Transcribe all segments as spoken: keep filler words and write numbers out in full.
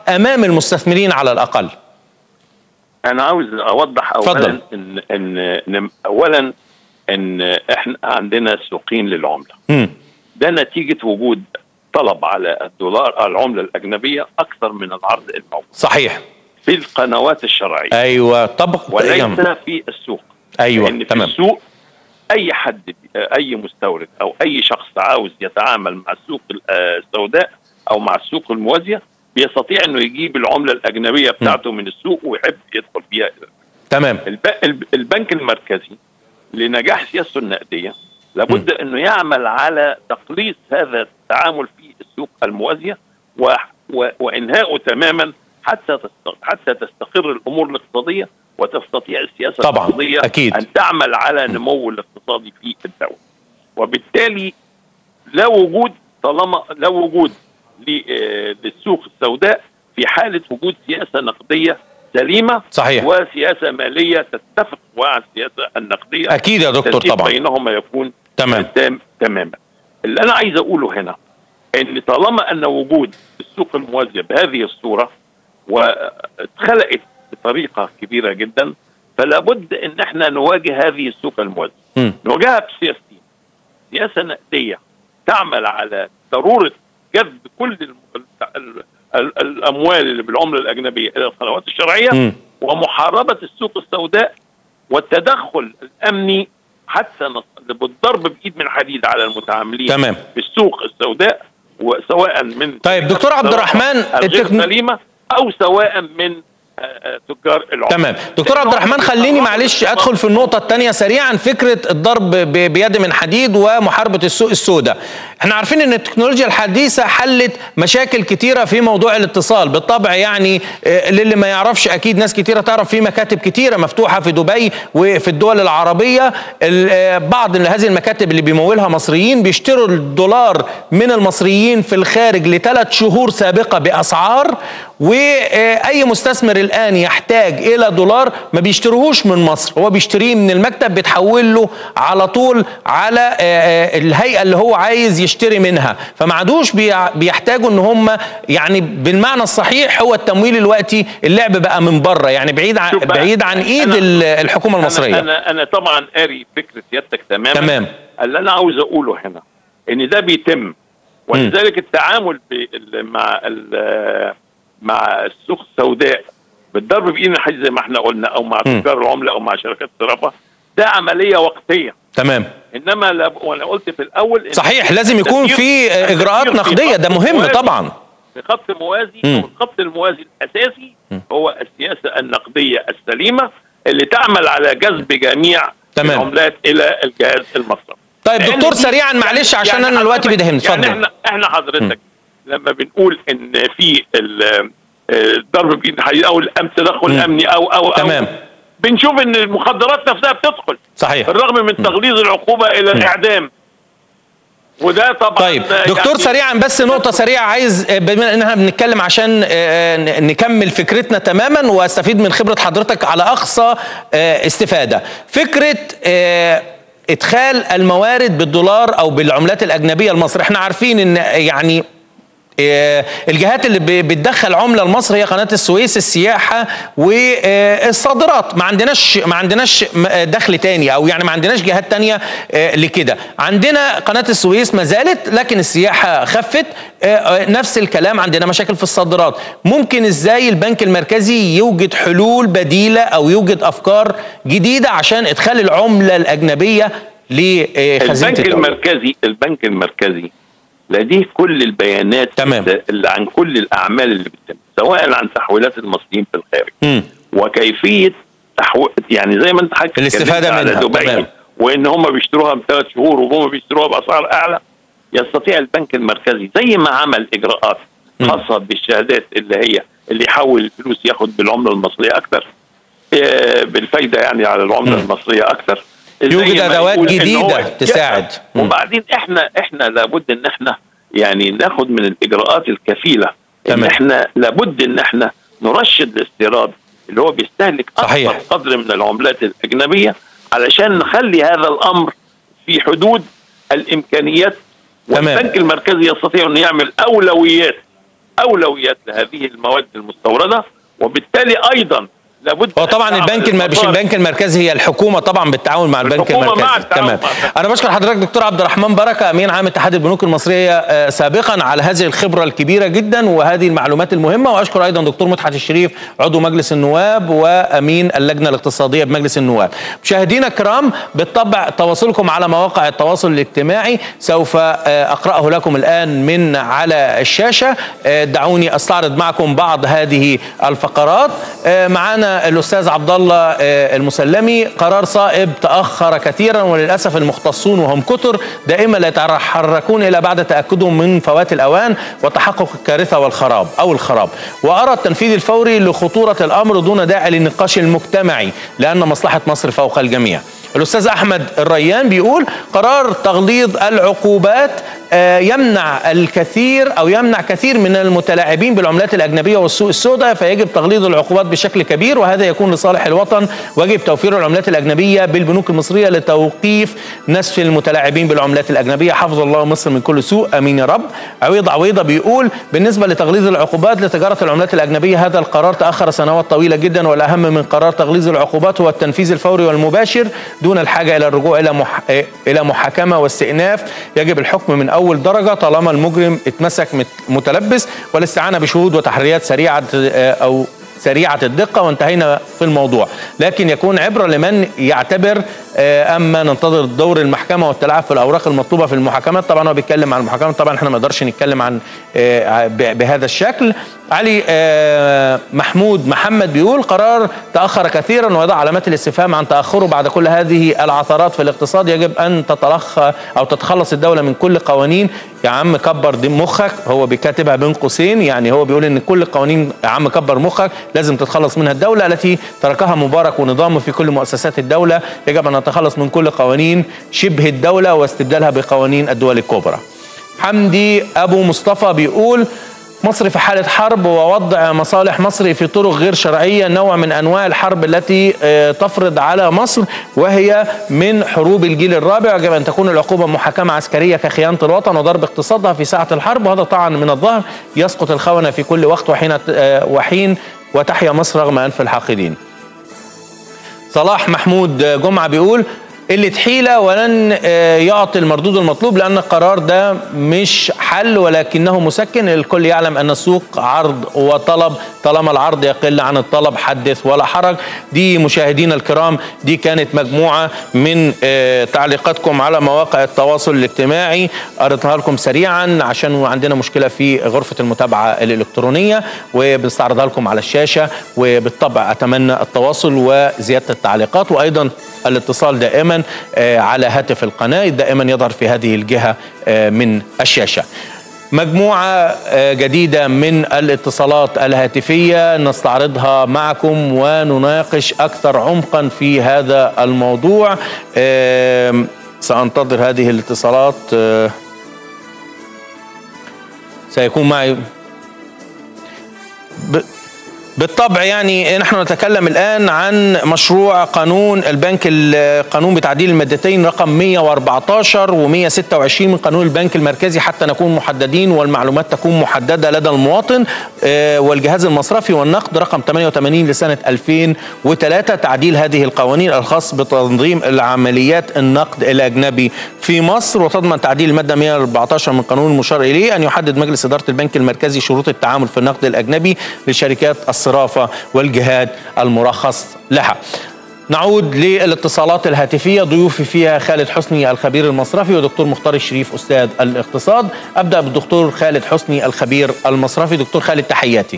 امام المستثمرين على الاقل. انا عاوز اوضح اولا ان ان اولا ان احنا عندنا سوقين للعمله. م. ده نتيجه وجود طلب على الدولار العمله الاجنبيه اكثر من العرض الموجود. صحيح. في القنوات الشرعيه. ايوه طب وليس في السوق. ايوه لان تمام. في السوق اي حد اي مستورد او اي شخص عاوز يتعامل مع السوق السوداء او مع السوق الموازيه بيستطيع انه يجيب العمله الاجنبيه بتاعته م. من السوق ويحب يدخل بيها. تمام. البنك المركزي لنجاح سياسته النقديه لابد م. انه يعمل على تقليص هذا التعامل في السوق الموازيه و... و... وانهائه تماما حتى تست... حتى تستقر الامور الاقتصاديه وتستطيع السياسه طبعا الاقتصاديه أكيد. ان تعمل على نمو الاقتصادي في الدوله. وبالتالي لا وجود طالما لا وجود للسوق السوداء في حاله وجود سياسه نقديه سليمه. صحيح. وسياسه ماليه تتفق مع السياسه النقديه. اكيد يا دكتور طبعا. بينهما يكون تمام تام تماما. اللي انا عايز اقوله هنا ان طالما ان وجود السوق الموازيه بهذه الصوره واتخلقت بطريقه كبيره جدا فلا بد ان احنا نواجه هذه السوق الموازيه. م. نواجهها بسياستين. سياسه نقديه تعمل على ضروره جذب كل الاموال اللي بالعمله الاجنبيه الى القنوات الشرعيه. م. ومحاربه السوق السوداء والتدخل الامني حتى بالضرب بايد من حديد على المتعاملين تمام. في السوق السوداء وسواء من طيب دكتور عبد الرحمن الغير سليمه او سواء من تجار العمله. تمام دكتور عبد الرحمن خليني معلش ادخل في النقطه الثانيه سريعا، فكره الضرب بيد من حديد ومحاربه السوق السوداء. احنا عارفين ان التكنولوجيا الحديثه حلت مشاكل كتيره في موضوع الاتصال بالطبع، يعني للي ما يعرفش اكيد ناس كتيره تعرف في مكاتب كتيره مفتوحه في دبي وفي الدول العربيه. بعض هذه المكاتب اللي بيمولها مصريين بيشتروا الدولار من المصريين في الخارج لثلاث شهور سابقه باسعار، واي مستثمر الان يحتاج الى دولار ما بيشتروهوش من مصر، هو بيشتريه من المكتب بيتحول له على طول على الهيئه اللي هو عايز يشتري منها، فما عادوش بيحتاجوا ان هم يعني بالمعنى الصحيح هو التمويل الوقتي اللعب بقى من بره، يعني بعيد عن بعيد عن ايد الحكومه المصريه. انا انا طبعا قاري فكره سيادتك تماما. تمام. اللي انا عاوز اقوله هنا ان ده بيتم، ولذلك التعامل مع مع السوق السوداء بالضرب بايد الحديد زي ما احنا قلنا او مع تجار العمله او مع شركات الصرافه ده عمليه وقتيه. تمام. انما لب... وانا قلت في الاول صحيح لازم يكون في اجراءات نقديه، ده مهم طبعا. في خط موازي والخط الموازي الاساسي م. هو السياسه النقديه السليمه اللي تعمل على جذب جميع تمام. العملات الى الجهاز المصرفي. طيب دكتور سريعا معلش يعني عشان يعني انا الوقت بيدهمني اتفضل. يعني احنا احنا حضرتك م. لما بنقول ان في الضرب بايد الحديد او التدخل الامني او او تمام. أو بنشوف ان المخدرات نفسها بتدخل صحيح بالرغم من تغليظ العقوبه الى الاعدام، وده طبعا. طيب دكتور يعني سريعا بس نقطه سريعه عايز بما اننا بنتكلم عشان نكمل فكرتنا تماما واستفيد من خبره حضرتك على اقصى استفاده. فكره ادخال الموارد بالدولار او بالعملات الاجنبيه لمصر، احنا عارفين ان يعني الجهات اللي بتدخل عمله لمصر هي قناه السويس، السياحه والصادرات، ما عندناش ما عندناش دخل تاني او يعني ما عندناش جهات تانيه لكده. عندنا قناه السويس ما زالت لكن السياحه خفت، نفس الكلام عندنا مشاكل في الصادرات. ممكن ازاي البنك المركزي يوجد حلول بديله او يوجد افكار جديده عشان ادخال العمله الاجنبيه لخزينه البنك الدولة؟ المركزي البنك المركزي لديه كل البيانات تمام. اللي عن كل الاعمال اللي بتتم سواء عن تحويلات المصريين في الخارج م. وكيفيه تحويل، يعني زي ما انت حكيت الاستفاده منها دبي وان هم بيشتروها بثلاث شهور وهم بيشتروها باسعار اعلى. يستطيع البنك المركزي زي ما عمل اجراءات خاصه بالشهادات اللي هي اللي يحول الفلوس ياخد بالعمله المصريه اكثر بالفايده يعني على العمله م. المصريه اكثر، يوجد ادوات جديده تساعد. وبعدين احنا احنا لابد ان احنا يعني ناخد من الاجراءات الكفيله ان تمام. احنا لابد ان احنا نرشد الاستيراد اللي هو بيستهلك اكبر قدر من العملات الاجنبيه علشان نخلي هذا الامر في حدود الامكانيات. والبنك المركزي يستطيع انه يعمل اولويات اولويات لهذه المواد المستورده، وبالتالي ايضا لابد. هو طبعا البنك مش البنك المركزي، هي الحكومه طبعا بالتعاون مع البنك المركزي. تمام. انا بشكر حضرتك دكتور عبد الرحمن بركه، امين عام اتحاد البنوك المصريه سابقا، على هذه الخبره الكبيره جدا وهذه المعلومات المهمه. واشكر ايضا دكتور مدحت الشريف عضو مجلس النواب وامين اللجنه الاقتصاديه بمجلس النواب. مشاهدينا الكرام، بالطبع تواصلكم على مواقع التواصل الاجتماعي سوف اقراه لكم الان من على الشاشه. دعوني استعرض معكم بعض هذه الفقرات. معنا الاستاذ عبد الله المسلمي: قرار صائب تاخر كثيرا وللاسف المختصون وهم كثر دائما لا يتحركون الا بعد تاكدهم من فوات الاوان وتحقق الكارثه والخراب او الخراب، وارى التنفيذ الفوري لخطوره الامر دون داعي للنقاش المجتمعي لان مصلحه مصر فوق الجميع. الأستاذ أحمد الريان بيقول: قرار تغليظ العقوبات يمنع الكثير أو يمنع كثير من المتلاعبين بالعملات الأجنبية والسوق السوداء، فيجب تغليظ العقوبات بشكل كبير وهذا يكون لصالح الوطن، ويجب توفير العملات الأجنبية بالبنوك المصرية لتوقيف نسف المتلاعبين بالعملات الأجنبية. حفظ الله مصر من كل سوء، أمين يا رب. عويض عويضة بيقول: بالنسبة لتغليظ العقوبات لتجارة العملات الأجنبية هذا القرار تأخر سنوات طويلة جدا، والأهم من قرار تغليظ العقوبات هو التنفيذ الفوري والمباشر دون الحاجة إلى الرجوع إلى مح... إلى محاكمة واستئناف. يجب الحكم من أول درجة طالما المجرم اتمسك متلبس، والاستعانة بشهود وتحريات سريعة أو سريعة الدقة، وانتهينا في الموضوع. لكن يكون عبرة لمن يعتبر. أما ننتظر دور المحكمة والتلاعب في الأوراق المطلوبة في المحاكمات. طبعا هو بيتكلم عن المحاكمات، طبعا احنا ما نقدرش نتكلم عن بهذا الشكل. علي محمود محمد بيقول: قرار تأخر كثيرا ويضع علامات الاستفهام عن تأخره بعد كل هذه العثرات في الاقتصاد. يجب أن تتلخى أو تتخلص الدولة من كل قوانين. يا عم كبر دي مخك، هو بيكاتبها بين قوسين، يعني هو بيقول ان كل القوانين يا عم كبر مخك لازم تتخلص منها الدولة التي تركها مبارك ونظامه في كل مؤسسات الدولة. يجب أن نتخلص من كل قوانين شبه الدولة واستبدالها بقوانين الدول الكبرى. حمدي أبو مصطفى بيقول: مصر في حالة حرب ووضع مصالح مصر في طرق غير شرعية، نوع من أنواع الحرب التي تفرض على مصر وهي من حروب الجيل الرابع. يجب أن تكون العقوبة محاكمة عسكرية كخيانة الوطن وضرب اقتصادها في ساعة الحرب، وهذا طعن من الظهر يسقط الخونة في كل وقت وحين وحين وتحيا مصر رغم أنف الحاقدين. صلاح محمود جمعة بيقول: قلة حيلة ولن يعطي المردود المطلوب لأن القرار ده مش حل ولكنه مسكن. الكل يعلم أن السوق عرض وطلب، طالما العرض يقل عن الطلب حدث ولا حرج. دي مشاهدينا الكرام، دي كانت مجموعة من تعليقاتكم على مواقع التواصل الاجتماعي، قريتها لكم سريعا عشان عندنا مشكلة في غرفة المتابعة الإلكترونية وبنستعرضها لكم على الشاشة. وبالطبع أتمنى التواصل وزيادة التعليقات وأيضا الاتصال دائما على هاتف القناة، دائما يظهر في هذه الجهة من الشاشة. مجموعة جديدة من الاتصالات الهاتفية نستعرضها معكم ونناقش أكثر عمقا في هذا الموضوع. سأنتظر هذه الاتصالات. سيكون معي ب... بالطبع يعني نحن نتكلم الآن عن مشروع قانون البنك، القانون بتعديل المادتين رقم مئة وأربعة عشر ومئة وستة وعشرين من قانون البنك المركزي حتى نكون محددين والمعلومات تكون محددة لدى المواطن، والجهاز المصرفي والنقد رقم ثمانية وثمانين لسنة ألفين وثلاثة. تعديل هذه القوانين الخاص بتنظيم العمليات النقد الأجنبي في مصر، وتضمن تعديل المادة مئة وأربعة عشر من قانون المشار إليه أن يحدد مجلس إدارة البنك المركزي شروط التعامل في النقد الأجنبي لشركات الصرافة والجهاد المرخص لها. نعود للاتصالات الهاتفية، ضيوفي فيها خالد حسني الخبير المصرفي ودكتور مختار الشريف أستاذ الاقتصاد. أبدأ بالدكتور خالد حسني الخبير المصرفي. دكتور خالد تحياتي.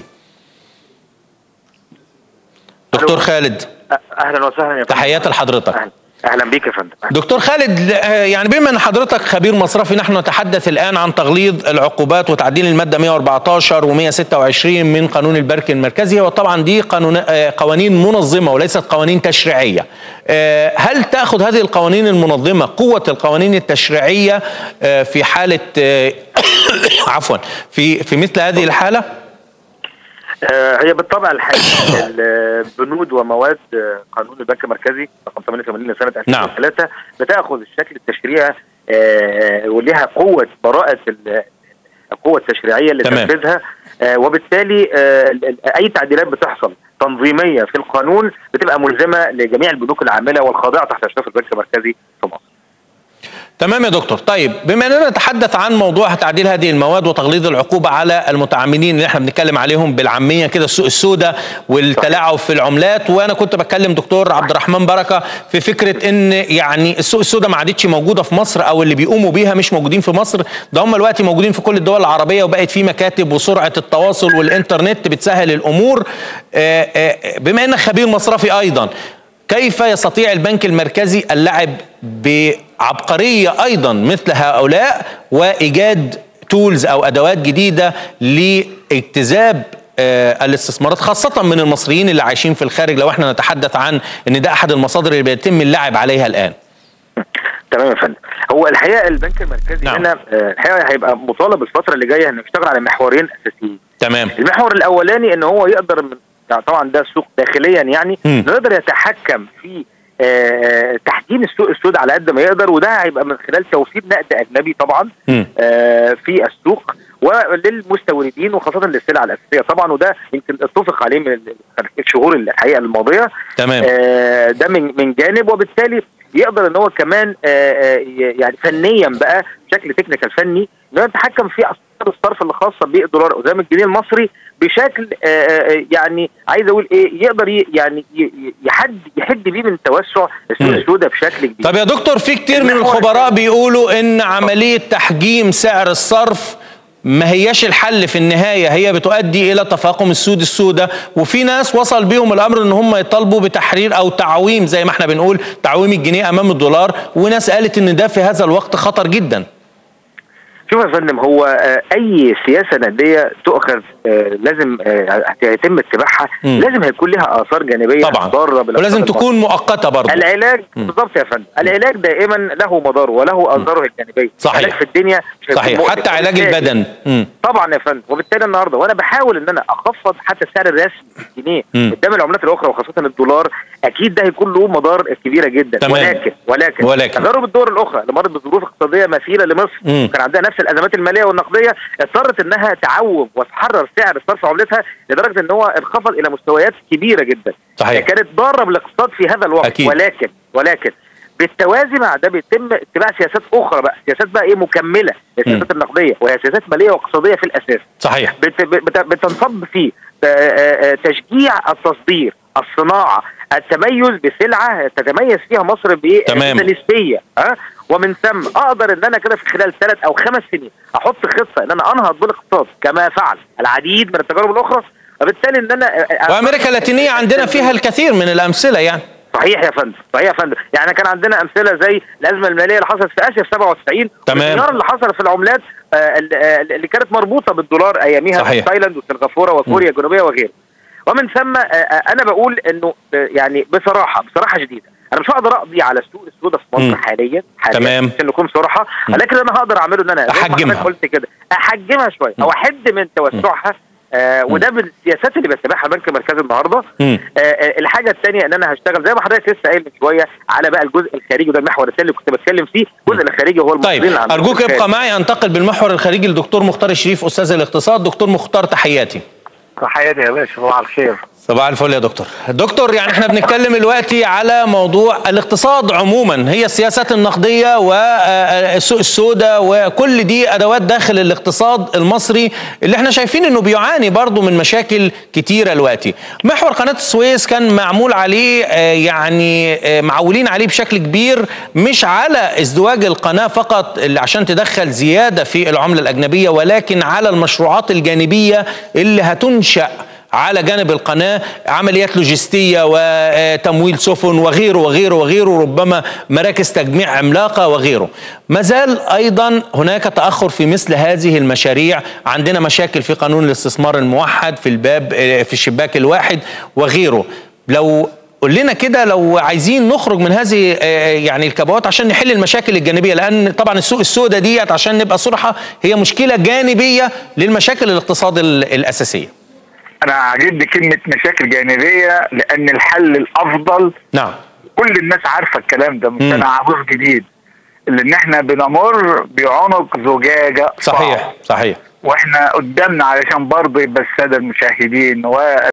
دكتور خالد أهلا وسهلا. تحيات لحضرتك. أهلا. اهلا بيك يا فندم. دكتور خالد، يعني بما ان حضرتك خبير مصرفي نحن نتحدث الان عن تغليظ العقوبات وتعديل الماده مئة وأربعة عشر ومئة وستة وعشرين من قانون البنك المركزي، وطبعا دي قانون قوانين منظمه وليست قوانين تشريعيه. هل تاخذ هذه القوانين المنظمه قوه القوانين التشريعيه في حاله عفوا في في مثل هذه الحاله؟ هي بالطبع الحقيقه البنود ومواد قانون البنك المركزي رقم ثمانية وثمانين لسنه ألفين وثلاثة نعم. بتاخذ الشكل التشريعي ولها قوه براءه القوه التشريعيه اللي تنفذها، آه وبالتالي آه اي تعديلات بتحصل تنظيميه في القانون بتبقى ملزمه لجميع البنوك العامله والخاضعه تحت اشراف البنك المركزي في مصر. تمام يا دكتور. طيب بما اننا نتحدث عن موضوع تعديل هذه المواد وتغليظ العقوبه على المتعاملين اللي احنا بنتكلم عليهم بالعاميه كده، السوق السوداء والتلاعب في العملات، وانا كنت بكلم دكتور عبد الرحمن بركه في فكره ان يعني السوق السوداء ما عادتش موجوده في مصر، او اللي بيقوموا بيها مش موجودين في مصر، ده هم دلوقتي موجودين في كل الدول العربيه، وبقت في مكاتب وسرعه التواصل والانترنت بتسهل الامور. بما انك خبير مصرفي ايضا، كيف يستطيع البنك المركزي اللعب بعبقرية أيضا مثل هؤلاء وإيجاد تولز أو أدوات جديدة لاجتذاب آه الاستثمارات خاصة من المصريين اللي عايشين في الخارج، لو احنا نتحدث عن ان ده احد المصادر اللي بيتم اللعب عليها الآن؟ تمام يا فندم. هو الحقيقة البنك المركزي نعم. هنا آه الحقيقة هيبقى مطالب الفترة اللي جاية انه يشتغل على محورين أساسيين. تمام. المحور الأولاني ان هو يقدر من يعني طبعا ده السوق داخليا يعني انه يقدر يتحكم في آه تحجيم السوق السوداء على قد ما يقدر، وده هيبقى من خلال توفير نقد اجنبي طبعا آه في السوق وللمستوردين وخاصه للسلع الاساسيه طبعا، وده يمكن اتفق عليه من الشهور الحقيقه الماضيه. تمام. آه ده من من جانب، وبالتالي يقدر ان هو كمان آه يعني فنيا بقى بشكل تكنيكال فني انه يتحكم في اسعار الصرف اللي خاصه بالدولار قدام الجنيه المصري بشكل آه يعني عايز اقول ايه، يقدر يعني يحد يحد بيه من توسع السوق السوداء بشكل كبير. طب يا دكتور، في كتير من الخبراء بيقولوا ان عمليه تحجيم سعر الصرف ما هياش الحل في النهايه، هي بتؤدي الى تفاقم السوق السوداء، وفي ناس وصل بيهم الامر ان هم يطالبوا بتحرير او تعويم زي ما احنا بنقول تعويم الجنيه امام الدولار، وناس قالت ان ده في هذا الوقت خطر جدا. شوف يا فندم، هو اي سياسه نقديه تؤخذ لازم يتم اتباعها، لازم هيكون لها اثار جانبيه طبعا ضاره، ولازم تكون مؤقته برضه. العلاج بالظبط يا فندم، العلاج دائما له مضاره وله اثاره الجانبيه. صحيح. العلاج في الدنيا مش صحيح، حتى علاج البدن. مم. طبعا يا فندم، وبالتالي النهارده وانا بحاول ان انا اخفض حتى السعر الرسمي الجنيه قدام العملات الاخرى وخاصه الدولار، اكيد ده هيكون له مضار كبيره جدا. تمام. ولكن ولكن ولكن تجارب الدول الاخرى اللي مرت بظروف اقتصاديه مثيره لمصر وكان عندها نفس الازمات الماليه والنقديه، اضطرت انها تعوم وتحرر سعر صرف عملتها لدرجه ان هو انخفض الى مستويات كبيره جدا. صحيح. كانت ضاره بالاقتصاد في هذا الوقت. أكيد. ولكن ولكن بالتوازي مع ده بيتم اتباع سياسات اخرى بقى، سياسات بقى ايه مكمله للسياسات النقديه، وهي سياسات ماليه واقتصاديه في الاساس. صحيح. بت بت بتنصب في تشجيع التصدير، الصناعه، التميز بسلعه تتميز فيها مصر بنسبه نسبيه، ها، ومن ثم اقدر ان انا كده في خلال ثلاث او خمس سنين احط خطه ان انا انهض بالاقتصاد كما فعل العديد من التجارب الاخرى، وبالتالي ان انا وامريكا اللاتينيه عندنا فيها الكثير من الامثله يعني. صحيح يا فندم، صحيح يا فندم، يعني كان عندنا امثله زي الازمه الماليه اللي حصلت في اسيا في سبعة وتسعين، والانهيار اللي حصل في العملات اللي كانت مربوطه بالدولار اياميها في تايلاند وسنغافوره وكوريا الجنوبيه وغيره. ومن ثم انا بقول انه يعني بصراحه بصراحه شديده انا مش هقدر اقضي على السوق السوداء في مصر حاليا حاليا تمام، عشان نكون صراحه، ولكن انا هقدر اعمله ان انا احجمها، قلت كده احجمها شويه او احد من توسعها. آه وده من السياسات اللي بيتبعها البنك المركزي النهارده. آه آه الحاجه الثانيه ان انا هشتغل زي ما حضرتك لسه قايل من شويه على بقى الجزء الخارجي، وده المحور الثاني اللي كنت بتكلم فيه. الجزء الخارجي هو المصريين. طيب ارجوك ابقى معي، انتقل بالمحور الخارجي للدكتور مختار الشريف استاذ الاقتصاد. دكتور مختار، تحياتي. تحياتي يا باشا، صباح الخير. صباح الفل يا دكتور. دكتور، يعني احنا بنتكلم دلوقتي على موضوع الاقتصاد عموما، هي السياسات النقديه والسوق السوداء وكل دي ادوات داخل الاقتصاد المصري اللي احنا شايفين انه بيعاني برضه من مشاكل كتيره دلوقتي. محور قناه السويس كان معمول عليه يعني معولين عليه بشكل كبير، مش على ازدواج القناه فقط اللي عشان تدخل زياده في العمله الاجنبيه، ولكن على المشروعات الجانبيه اللي هتنشأ على جانب القناة، عمليات لوجستية وتمويل سفن وغيره وغيره وغيره، ربما مراكز تجميع عملاقة وغيره. ما زال أيضا هناك تأخر في مثل هذه المشاريع، عندنا مشاكل في قانون الاستثمار الموحد في الباب في الشباك الواحد وغيره. لو قول لنا كده، لو عايزين نخرج من هذه يعني الكبوات عشان نحل المشاكل الجانبيه، لان طبعا السوق السوداء ديت عشان نبقى صراحه هي مشكله جانبيه للمشاكل الاقتصاد الاساسيه. أنا عجبني كلمة مشاكل جانبية لأن الحل الأفضل، نعم، كل الناس عارفة الكلام ده، مش أنا عجوز جديد، لأن إحنا بنمر بعنق زجاجة صحيح صحيح، واحنا قدامنا علشان برضه يبقى الساده المشاهدين و